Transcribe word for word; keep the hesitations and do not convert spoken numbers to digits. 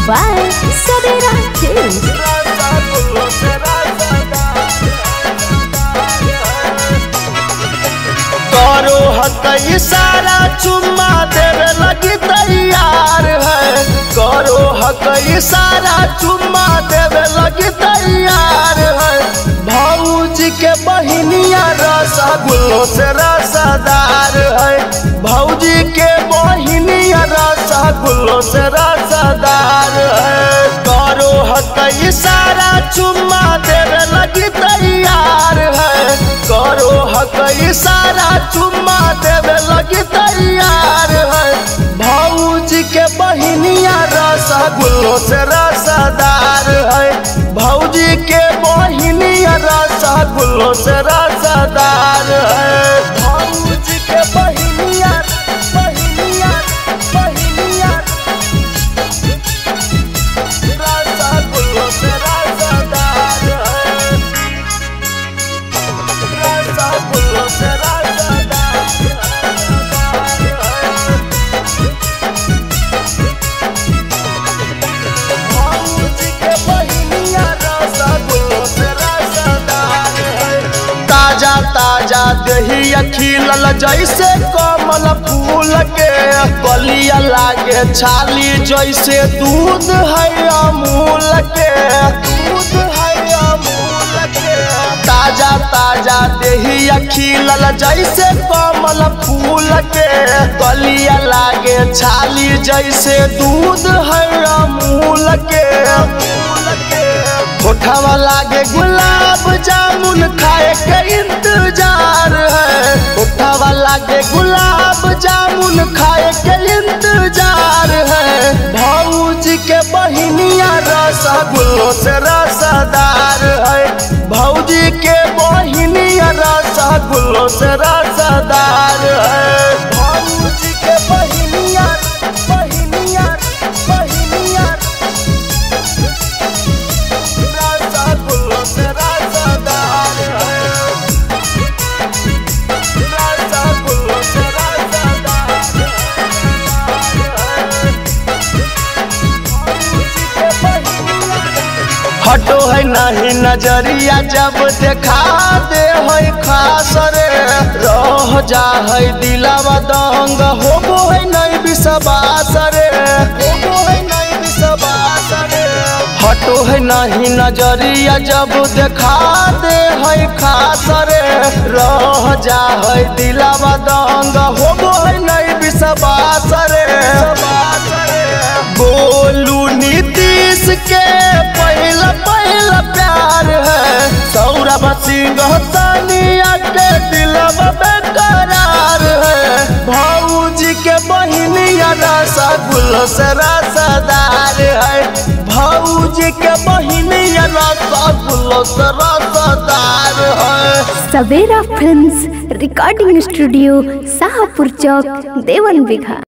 by Savera Films. करो हक इशारा चुम्मा देवे लगी तैयार है। करो हक इशारा चुम्मा देवे लगी तैयार है। भौजी के बहिनिया रसगुल्लो से रसदार है। भौजी के बहिनिया रसगुल्लो से रसदार है। करो हक इशारा चुम्मा देवे लगी तैयार है। करो हक इशारा चुम्मा देवे लगी तैयार है। भौजी के बहिनिया रसगुल्लो से रसदार है। भौजी के बहिनिया रसगुल्लो से रसदार है। भौजी के बहिनिया बहिनिया बहिनिया रसगुल्लो से रसदार है। रसगुल्लो से रसदार है। भौजी के बहिनिया रसगुल्लो से रसदार है। ताजा ताजा दहिया खिलल जैसे कमल फूल के। कलिया लागे छाली जैसे दूध है अमूल के। दूध है अमूल के। ताजा ताजा दहिया खिलल जैसे कमल फूल के। कलिया लागे छाली जैसे दूध है अमूल के। होठवा लागे गुलाब जामुन खाए के इंतजार है। होठवा लागे गुलाब जामुन खाए के इंतजार है। भौजी के बहिनिया रसगुल्लो से रसदार है। भौजी के बहिनिया रसगुल्लो से रसदार है। भौजी के बहिनिया बहिनिया बहिनिया रसगुल्लो से रसदार है। रसगुल्लो से रसदार है। भौजी के बहिनिया हटो है नहीं नजरिया जब देखा दे है खास रे। रह जा है दिलावा दंग होबो है नहीं विश्वास रे। होबो है नहीं विश्वास रे। हटो है नहीं नजरिया जब देखा दे है खास रे। रह जा है दिलावा दंग होबो है नहीं विश्वास रे। गोलू नीतीश के पहला पहला प्यार है। सौरभ सिंह सानिया के दिलवा बेकरार है। भौजी के बहिनिया रसगुल्लो से रसदार है। भौजी के बहिनिया रसगुल्लो से रसदार है। Savera Films Recording Studio, Sahapur Chowk, Dewan Bigha।